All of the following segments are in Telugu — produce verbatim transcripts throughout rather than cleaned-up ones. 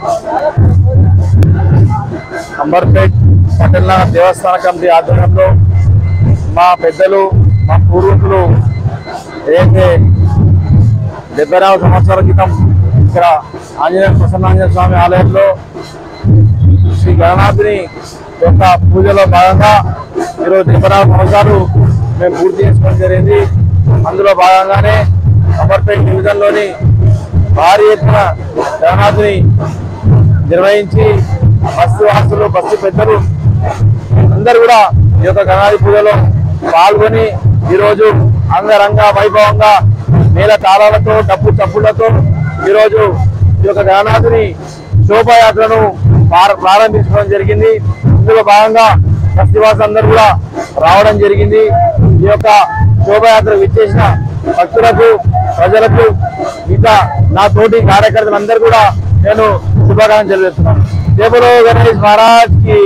अंबरपेट पटेल देवस्थान कमिटी आध्वर्यंलो మా పెద్దలు మా పూర్వీకులు ఏదైతే డెబ్బై నాలుగు సంవత్సరాల క్రితం ఇక్కడ ఆంజనేయ ప్రసన్నాంజనేయ స్వామి ఆలయంలో శ్రీ గణనాథుని యొక్క పూజలో భాగంగా ఈరోజు డెబ్బై నాలుగు సంవత్సరాలు మేము పూర్తి చేసుకోవడం జరిగింది. అందులో భాగంగానే అంబర్పేట డివిజన్లోని భారీ ఎత్తున గణనాథుని నిర్వహించి బస్తు వాసులు బస్తు పెద్దలు అందరూ కూడా ఈ యొక్క గణనాథి పూజలో పాల్గొని ఈరోజు అంగరంగ వైభవంగా మేళ తాళాలతో డప్పు చప్పులతో ఈరోజు ఈ యొక్క గణనాథుని శోభాయాత్రను ప్రారంభించడం జరిగింది. ఇందులో భాగంగా బస్తీవాసులు అందరూ కూడా రావడం జరిగింది. ఈ యొక్క శోభాయాత్ర విచ్చేసిన భక్తులకు ప్రజలకు మిగతా నా తోటి కార్యకర్తలందరూ కూడా నేను శుభాకాంక్షలు తెలియజేస్తున్నాను. జై బోలో గణేష్ మహారాజ్ కి.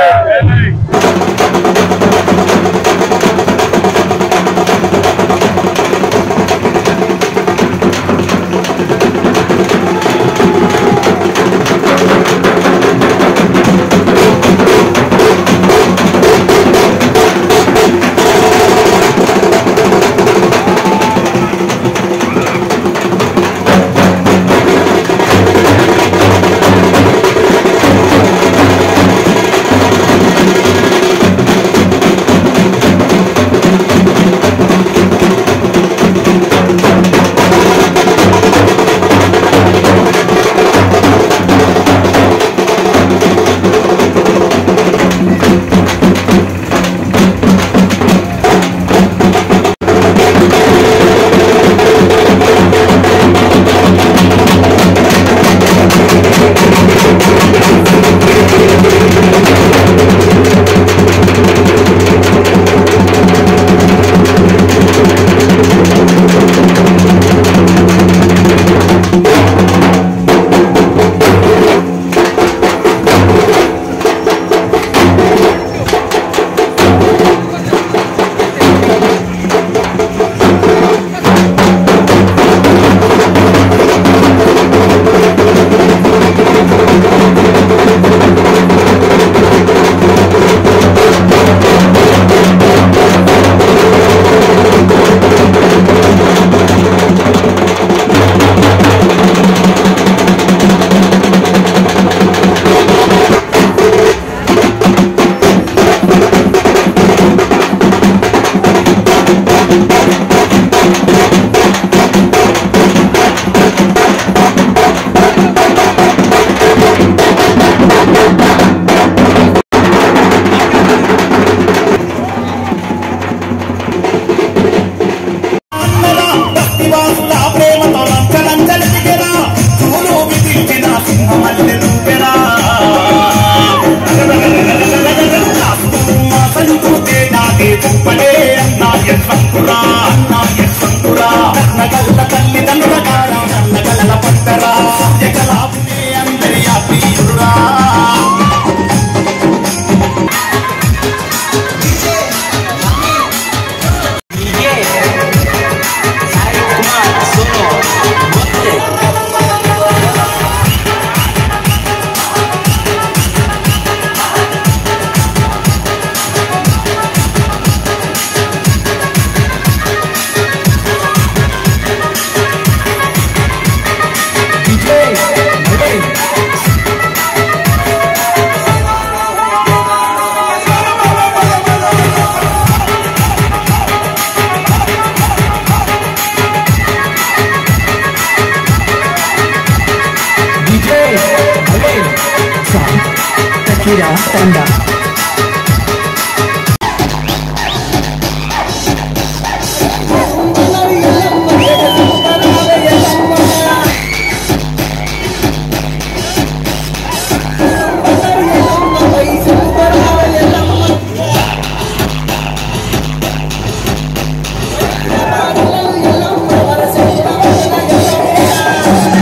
Tanda.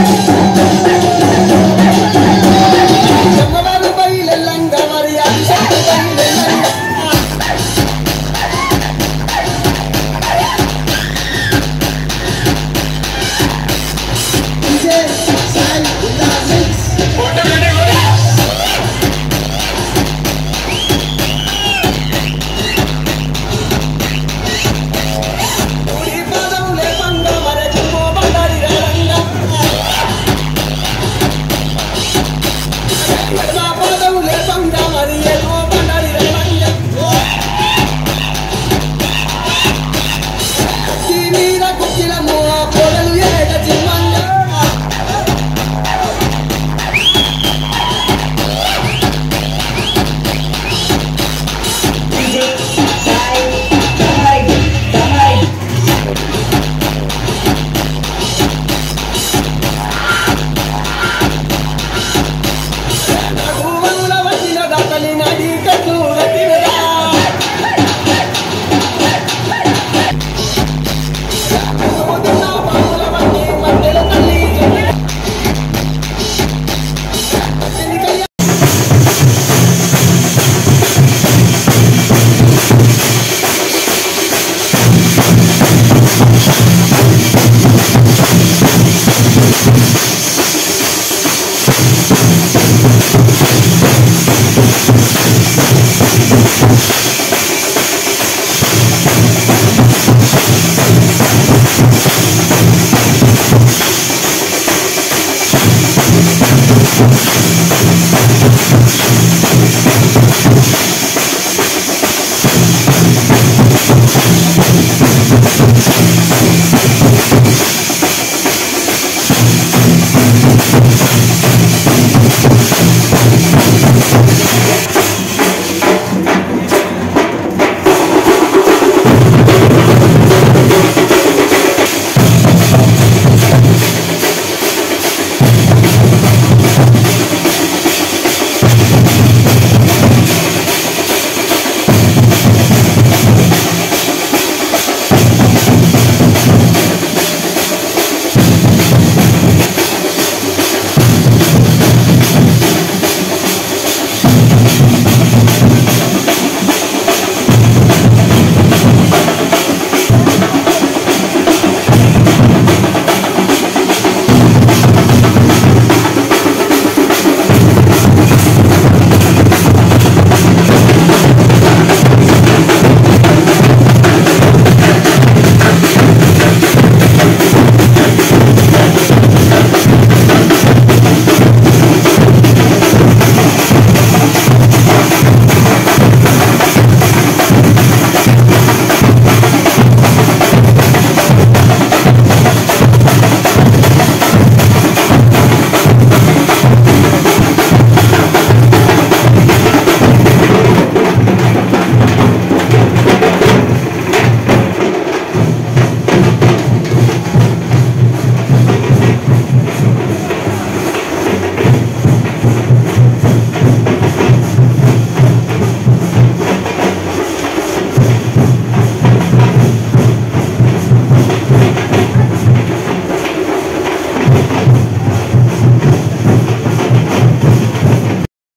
Jangan lupa like, share,